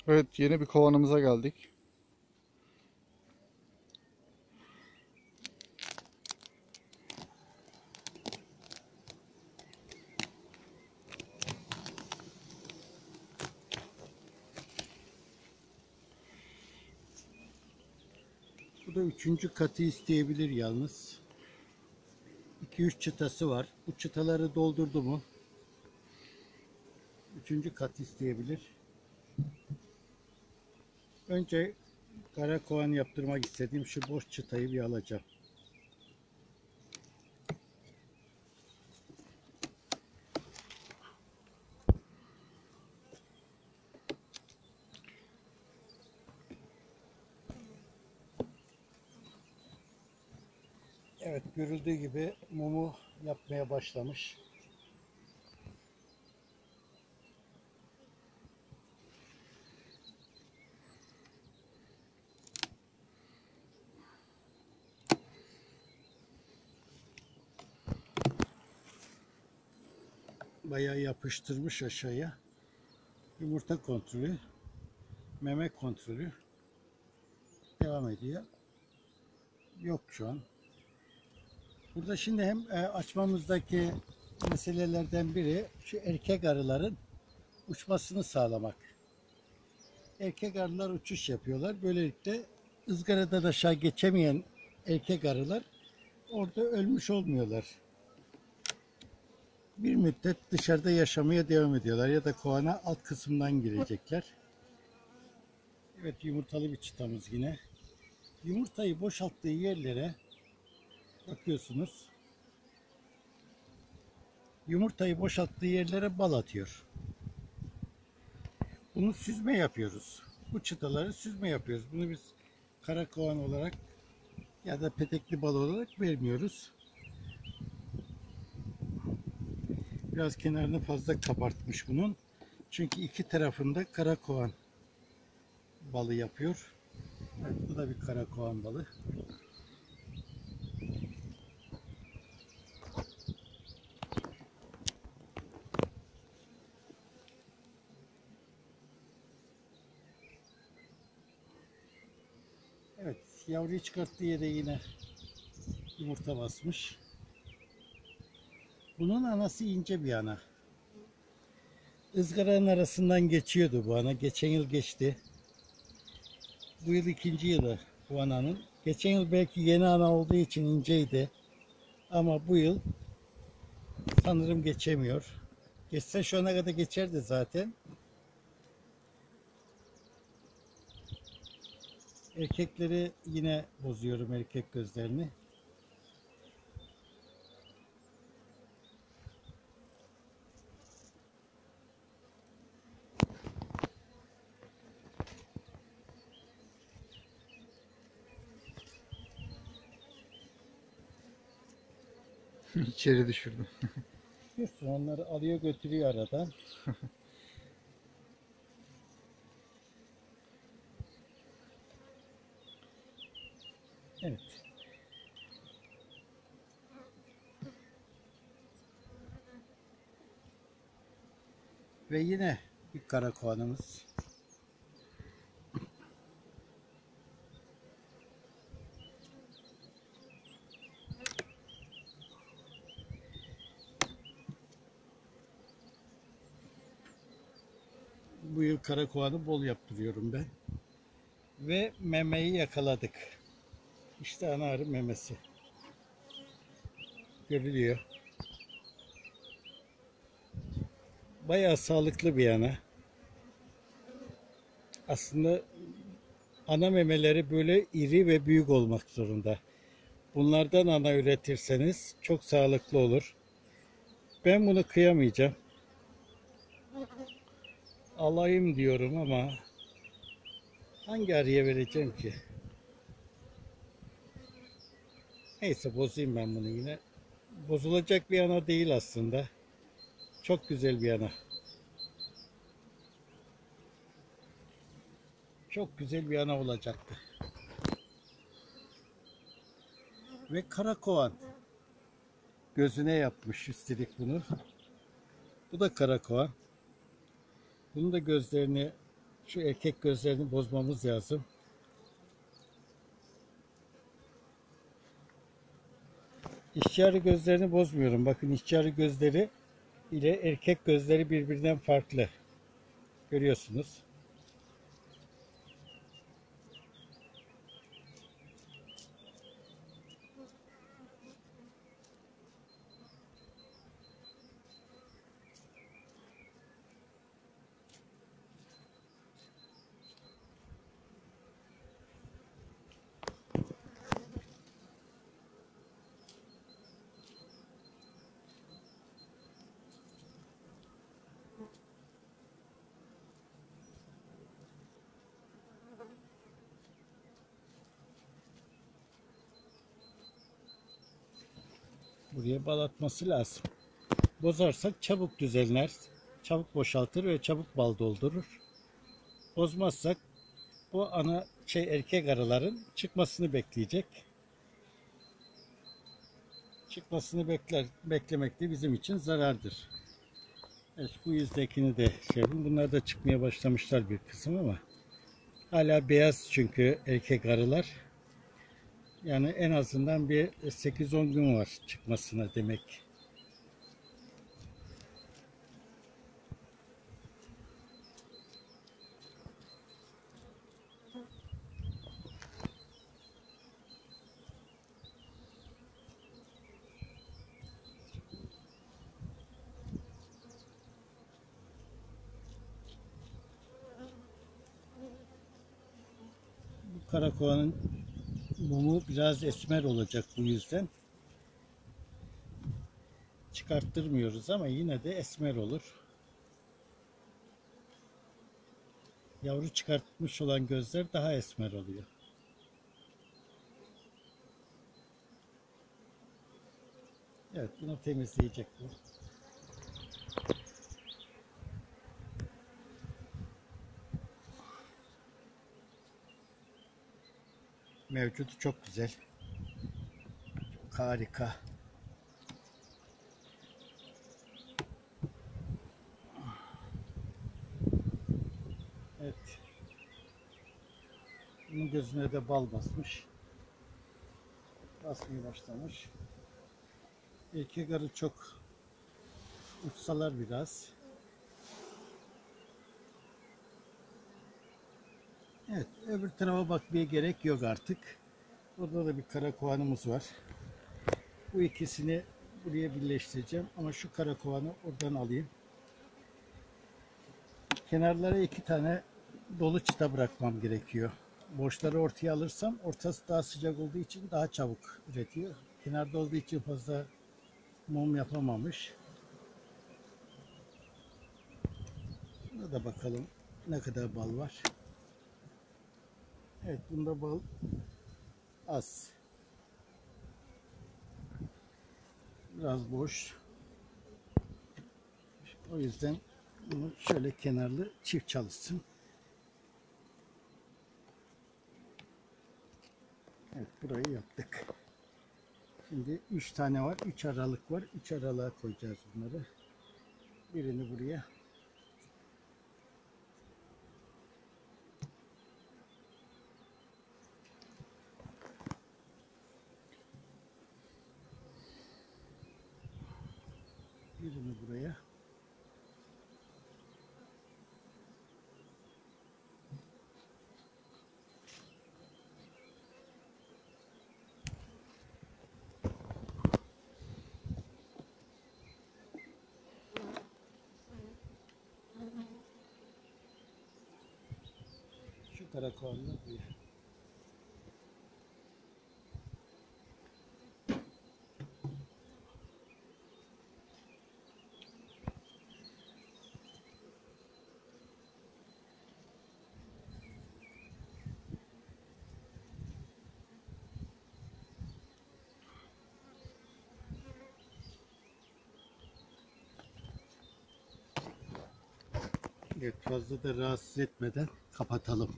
Evet, yeni bir kovanımıza geldik. Bu da üçüncü katı isteyebilir yalnız. 2-3 çıtası var. Bu çıtaları doldurdu mu üçüncü kat isteyebilir. Önce kara kovan yaptırmak istediğim şu boş çıtayı bir alacağım. Evet, görüldüğü gibi mumu yapmaya başlamış. Bayağı yapıştırmış aşağıya. Yumurta kontrolü, meme kontrolü devam ediyor. Yok şu an. Burada şimdi hem açmamızdaki meselelerden biri şu erkek arıların uçmasını sağlamak. Erkek arılar uçuş yapıyorlar. Böylelikle ızgaradan aşağı geçemeyen erkek arılar orada ölmüş olmuyorlar. Bir müddet dışarıda yaşamaya devam ediyorlar ya da kovana alt kısımdan girecekler. Evet, yumurtalı bir çıtamız yine. Yumurtayı boşalttığı yerlere bakıyorsunuz. Yumurtayı boşalttığı yerlere bal atıyor. Bunu süzme yapıyoruz. Bu çıtaları süzme yapıyoruz. Bunu biz kara kovan olarak ya da petekli bal olarak vermiyoruz. Biraz kenarını fazla kabartmış bunun. Çünkü iki tarafında kara kovan balı yapıyor. Evet, bu da bir kara kovan balı. Evet, yavruyu çıkarttığı yere yine yumurta basmış. Bunun anası ince bir ana. Izgaranın arasından geçiyordu bu ana. Geçen yıl geçti. Bu yıl ikinci yılı bu ananın. Geçen yıl belki yeni ana olduğu için inceydi. Ama bu yıl sanırım geçemiyor. Geçse şu ana kadar geçerdi zaten. Erkekleri yine bozuyorum, erkek gözlerini. İçeri düşürdüm. Biliyorsun, onları alıyor götürüyor aradan. Evet. Ve yine bir kara kovanımız. Bu yıl kara kovanı bol yaptırıyorum ben. Ve memeyi yakaladık. İşte ana arı memesi. Görülüyor. Bayağı sağlıklı bir ana. Aslında ana memeleri böyle iri ve büyük olmak zorunda. Bunlardan ana üretirseniz çok sağlıklı olur. Ben bunu kıyamayacağım. Alayım diyorum ama hangi arıya vereceğim ki? Neyse, bozayım ben bunu yine. Bozulacak bir ana değil aslında. Çok güzel bir ana. Çok güzel bir ana olacaktı. Ve kara kovan gözüne yapmış üstelik bunu. Bu da kara kovan. Bunun da gözlerini Şu erkek gözlerini bozmamız lazım. İşçi arı gözlerini bozmuyorum. Bakın işçi arı gözleri ile erkek gözleri birbirinden farklı. Görüyorsunuz. Buraya bal atması lazım. Bozarsak çabuk düzenler, çabuk boşaltır ve çabuk bal doldurur. Bozmazsak o erkek arıların çıkmasını bekleyecek. Çıkmasını beklemek de bizim için zarardır. Evet, bu yüzdekini de yapayım. Bunlar da çıkmaya başlamışlar bir kısım ama hala beyaz çünkü erkek arılar. Yani en azından bir 8-10 gün var çıkmasına demek. Bu karakovanın mumu biraz esmer olacak bu yüzden. Çıkarttırmıyoruz ama yine de esmer olur. Yavru çıkartmış olan gözler daha esmer oluyor. Evet, bunu temizleyecek bu. Mevcudu çok güzel. Çok harika. Evet. Bunun gözüne de bal basmış. Basmaya başlamış. Erkek arı çok uçsalar biraz. Evet, öbür tarafa bakmaya gerek yok artık. Burada da bir karakovanımız var. Bu ikisini buraya birleştireceğim ama şu karakovanı oradan alayım. Kenarlara 2 tane dolu çıta bırakmam gerekiyor. Boşları ortaya alırsam ortası daha sıcak olduğu için daha çabuk üretiyor. Kenarda olduğu için fazla mum yapamamış. Buna da bakalım ne kadar bal var. Evet, bunda bal az. Biraz boş. O yüzden bunu şöyle kenarlı çift çalışsın. Evet, burayı yaptık. Şimdi 3 tane var. 3 aralık var. 3 aralığa koyacağız bunları. Birini buraya. Birini buraya. Şu karakolda bir. Evet, fazla da rahatsız etmeden kapatalım.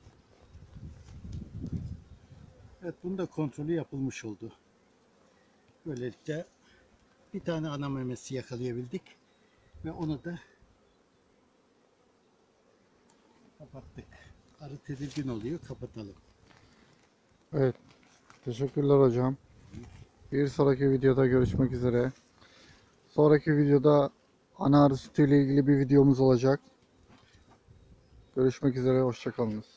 Evet, bunun da kontrolü yapılmış oldu. Böylelikle bir tane ana memesi yakalayabildik ve onu da Kapattık. Arı tedirgin oluyor. Kapatalım. Evet. Teşekkürler hocam. Bir sonraki videoda görüşmek üzere. Sonraki videoda ana arı sütü ile ilgili bir videomuz olacak. Görüşmek üzere. Hoşça kalınız.